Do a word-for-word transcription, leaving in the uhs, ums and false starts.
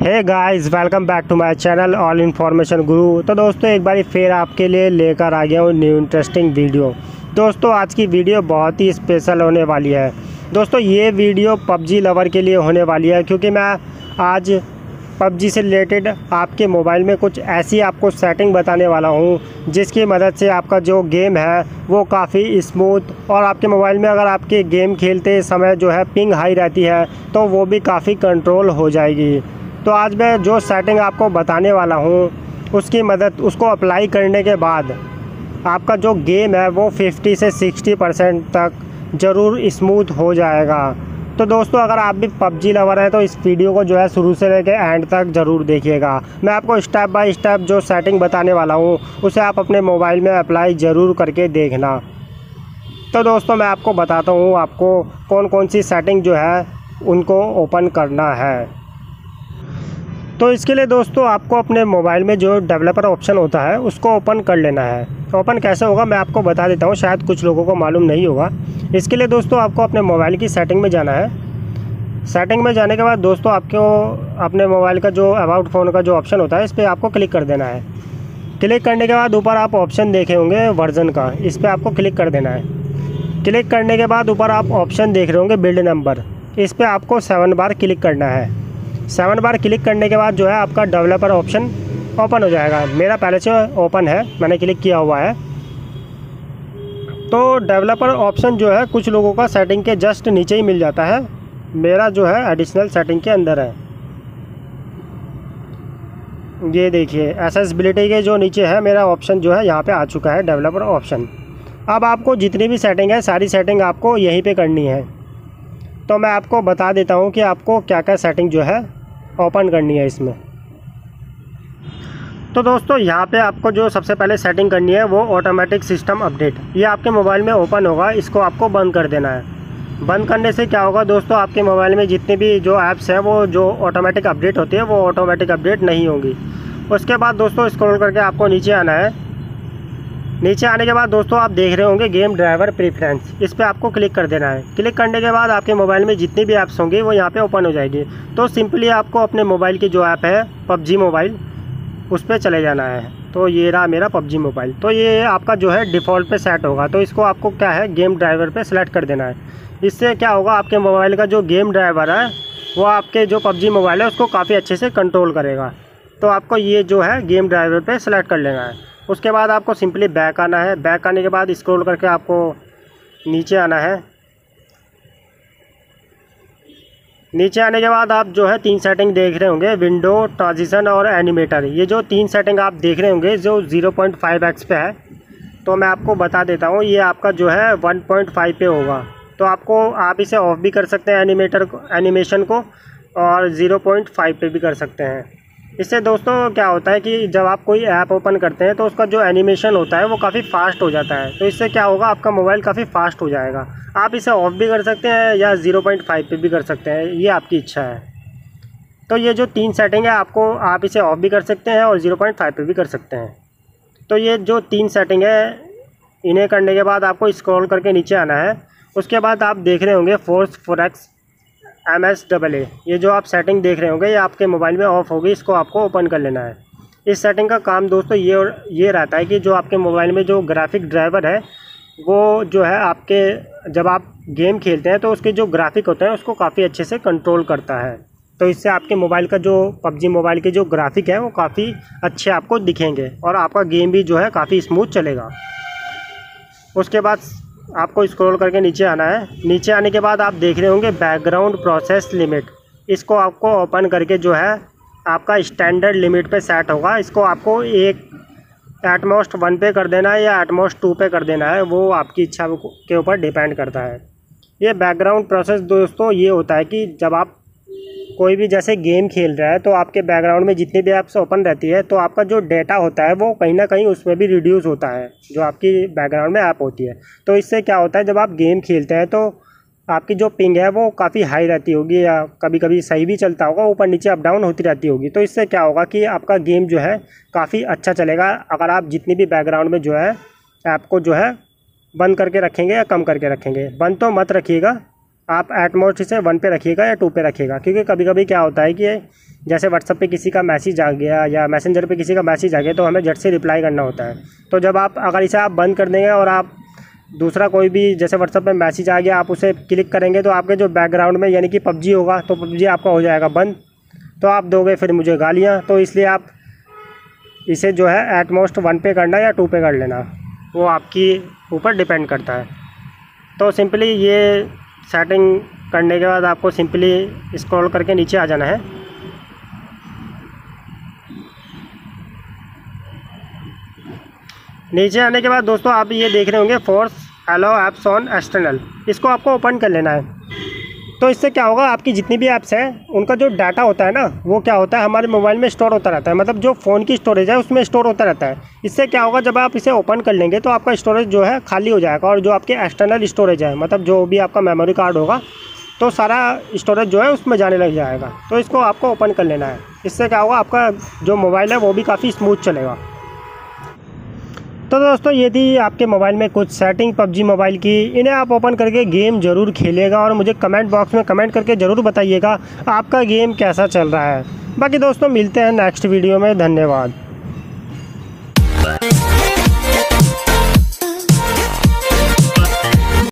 Hey guys, welcome back to my channel all information Guru. तो दोस्तों एक बार फिर आपके लिए लेकर आ गया हूँ न्यू इंटरेस्टिंग वीडियो। दोस्तों आज की वीडियो बहुत ही स्पेशल होने वाली है। दोस्तों ये वीडियो पबजी लवर के लिए होने वाली है, क्योंकि मैं आज पबजी से रिलेटेड आपके मोबाइल में कुछ ऐसी आपको सेटिंग बताने वाला हूँ जिसकी मदद से आपका जो गेम है वो काफ़ी स्मूथ, और आपके मोबाइल में अगर आपके गेम खेलते समय जो है पिंग हाई रहती है तो वो भी काफ़ी कंट्रोल हो जाएगी। तो आज मैं जो सेटिंग आपको बताने वाला हूँ उसकी मदद उसको अप्लाई करने के बाद आपका जो गेम है वो फिफ्टी से सिक्सटी परसेंट तक ज़रूर स्मूथ हो जाएगा। तो दोस्तों अगर आप भी पबजी लवर हैं तो इस वीडियो को जो है शुरू से लेकर एंड तक ज़रूर देखिएगा। मैं आपको स्टेप बाय स्टेप जो सेटिंग बताने वाला हूँ उसे आप अपने मोबाइल में अप्लाई ज़रूर करके देखना। तो दोस्तों मैं आपको बताता हूँ आपको कौन कौन सी सेटिंग जो है उनको ओपन करना है। तो इसके लिए दोस्तों आपको अपने मोबाइल में जो डेवलपर ऑप्शन होता है उसको ओपन कर लेना है। ओपन कैसे होगा मैं आपको बता देता हूँ, शायद कुछ लोगों को मालूम नहीं होगा। इसके लिए दोस्तों आपको अपने मोबाइल की सेटिंग में जाना है। सेटिंग में जाने के बाद दोस्तों आपको अपने मोबाइल का जो अबाउट फ़ोन का जो ऑप्शन होता है इस पर आपको क्लिक कर देना है। क्लिक करने के बाद ऊपर आप ऑप्शन देखे होंगे वर्जन का, इस पर आपको क्लिक कर देना है। क्लिक करने के बाद ऊपर आप ऑप्शन देख रहे होंगे बिल्ड नंबर, इस पर आपको सेवन बार क्लिक करना है। सेवन बार क्लिक करने के बाद जो है आपका डेवलपर ऑप्शन ओपन हो जाएगा। मेरा पहले से ओपन है, मैंने क्लिक किया हुआ है। तो डेवलपर ऑप्शन जो है कुछ लोगों का सेटिंग के जस्ट नीचे ही मिल जाता है, मेरा जो है एडिशनल सेटिंग के अंदर है। ये देखिए एक्सेसिबिलिटी के जो नीचे है मेरा ऑप्शन जो है यहाँ पे आ चुका है डेवलपर ऑप्शन। अब आपको जितनी भी सेटिंग है सारी सेटिंग आपको यहीं पे करनी है। तो मैं आपको बता देता हूँ कि आपको क्या क्या सेटिंग जो है ओपन करनी है इसमें। तो दोस्तों यहाँ पे आपको जो सबसे पहले सेटिंग करनी है वो ऑटोमेटिक सिस्टम अपडेट, ये आपके मोबाइल में ओपन होगा, इसको आपको बंद कर देना है। बंद करने से क्या होगा दोस्तों, आपके मोबाइल में जितने भी जो ऐप्स हैं वो जो ऑटोमेटिक अपडेट होती है वो ऑटोमेटिक अपडेट नहीं होंगी। उसके बाद दोस्तों स्क्रॉल करके आपको नीचे आना है। नीचे आने के बाद दोस्तों आप देख रहे होंगे गेम ड्राइवर प्रेफरेंस, इस पर आपको क्लिक कर देना है। क्लिक करने के बाद आपके मोबाइल में जितनी भी ऐप्स होंगी वो यहाँ पे ओपन हो जाएगी। तो सिंपली आपको अपने मोबाइल की जो ऐप है पबजी मोबाइल उस पर चले जाना है। तो ये रहा मेरा पबजी मोबाइल। तो ये आपका जो है डिफ़ॉल्ट पे सेट होगा, तो इसको आपको क्या है गेम ड्राइवर पे सेलेक्ट कर देना है। इससे क्या होगा आपके मोबाइल का जो गेम ड्राइवर है वो आपके जो पबजी मोबाइल है उसको काफ़ी अच्छे से कंट्रोल करेगा। तो आपको ये जो है गेम ड्राइवर पे सेलेक्ट कर लेना है। उसके बाद आपको सिंपली बैक आना है। बैक आने के बाद स्क्रॉल करके आपको नीचे आना है। नीचे आने के बाद आप जो है तीन सेटिंग देख रहे होंगे, विंडो, ट्रांजिशन और एनिमेटर। ये जो तीन सेटिंग आप देख रहे होंगे जो ज़ीरो पॉइंट फाइव एक्स पे है, तो मैं आपको बता देता हूँ ये आपका जो है वन पॉइंट फाइव पे होगा। तो आपको आप इसे ऑफ भी कर सकते हैं एनिमेटर को एनिमेशन को, और ज़ीरो पॉइंट फाइव पे भी कर सकते हैं। इससे दोस्तों क्या होता है कि जब आप कोई ऐप ओपन करते हैं तो उसका जो एनिमेशन होता है वो काफ़ी फ़ास्ट हो जाता है। तो इससे क्या होगा आपका मोबाइल काफ़ी फ़ास्ट हो जाएगा। आप इसे ऑफ भी कर सकते हैं या ज़ीरो पॉइंट फाइव पे भी कर सकते हैं, ये आपकी इच्छा है। तो ये जो तीन सेटिंग है आपको आप इसे ऑफ भी कर सकते हैं और ज़ीरो पॉइंट फाइव पे भी कर सकते हैं। तो ये जो तीन सेटिंग है इन्हें करने के बाद आपको स्क्रॉल करके नीचे आना है। उसके बाद आप देख रहे होंगे force four x M S double A, ये जो आप सेटिंग देख रहे होंगे ये आपके मोबाइल में ऑफ होगी, इसको आपको ओपन कर लेना है। इस सेटिंग का काम दोस्तों ये ये रहता है कि जो आपके मोबाइल में जो ग्राफिक ड्राइवर है वो जो है आपके जब आप गेम खेलते हैं तो उसके जो ग्राफिक होते हैं उसको काफ़ी अच्छे से कंट्रोल करता है। तो इससे आपके मोबाइल का जो पबजी मोबाइल के जो ग्राफिक है वो काफ़ी अच्छे आपको दिखेंगे और आपका गेम भी जो है काफ़ी स्मूथ चलेगा। उसके बाद आपको स्क्रॉल करके नीचे आना है। नीचे आने के बाद आप देख रहे होंगे बैकग्राउंड प्रोसेस लिमिट, इसको आपको ओपन करके जो है आपका स्टैंडर्ड लिमिट पे सेट होगा। इसको आपको एक एटमोस्ट वन पे कर देना है या एटमोस्ट टू पे कर देना है, वो आपकी इच्छा के ऊपर डिपेंड करता है। ये बैकग्राउंड प्रोसेस दोस्तों ये होता है कि जब आप कोई भी जैसे गेम खेल रहा है तो आपके बैकग्राउंड में जितनी भी ऐप्स ओपन रहती है तो आपका जो डेटा होता है वो कहीं ना कहीं उसमें भी रिड्यूस होता है जो आपकी बैकग्राउंड में ऐप होती है। तो इससे क्या होता है जब आप गेम खेलते हैं तो आपकी जो पिंग है वो काफ़ी हाई रहती होगी या कभी कभी सही भी चलता होगा, ऊपर नीचे अप डाउन होती रहती होगी। तो इससे क्या होगा कि आपका गेम जो है काफ़ी अच्छा चलेगा अगर आप जितनी भी बैकग्राउंड में जो है ऐप को जो है बंद करके रखेंगे या कम करके रखेंगे। बंद तो मत रखिएगा, आप एट मोस्ट इसे वन पे रखिएगा या टू पे रखिएगा, क्योंकि कभी कभी क्या होता है कि जैसे व्हाट्सएप पे किसी का मैसेज आ गया या मैसेंजर पे किसी का मैसेज आ गया तो हमें झट से रिप्लाई करना होता है। तो जब आप अगर इसे आप बंद कर देंगे और आप दूसरा कोई भी जैसे व्हाट्सएप पे मैसेज आ गया आप उसे क्लिक करेंगे तो आपके जो बैकग्राउंड में यानी कि पबजी होगा तो पबजी आपका हो जाएगा बंद, तो आप दोगे फिर मुझे गालियाँ। तो इसलिए आप इसे जो है एट मोस्ट वन पे करना या टू पे कर लेना, वो आपकी ऊपर डिपेंड करता है। तो सिंपली ये सेटिंग करने के बाद आपको सिंपली स्क्रॉल करके नीचे आ जाना है। नीचे आने के बाद दोस्तों आप ये देख रहे होंगे force allow apps on external, इसको आपको ओपन कर लेना है। तो इससे क्या होगा, आपकी जितनी भी ऐप्स हैं उनका जो डाटा होता है ना वो क्या होता है हमारे मोबाइल में स्टोर होता रहता है, मतलब जो फ़ोन की स्टोरेज है उसमें स्टोर होता रहता है। इससे क्या होगा, जब आप इसे ओपन कर लेंगे तो आपका स्टोरेज जो है खाली हो जाएगा, और जो आपके एक्सटर्नल स्टोरेज है मतलब जो भी आपका मेमोरी कार्ड होगा तो सारा स्टोरेज जो है उसमें जाने लग जाएगा। तो इसको आपको ओपन कर लेना है। इससे क्या होगा, आपका जो मोबाइल है वो भी काफ़ी स्मूथ चलेगा। तो दोस्तों ये थी आपके मोबाइल में कुछ सेटिंग पबजी मोबाइल की, इन्हें आप ओपन करके गेम ज़रूर खेलिएगा और मुझे कमेंट बॉक्स में कमेंट करके ज़रूर बताइएगा आपका गेम कैसा चल रहा है। बाकी दोस्तों मिलते हैं नेक्स्ट वीडियो में, धन्यवाद।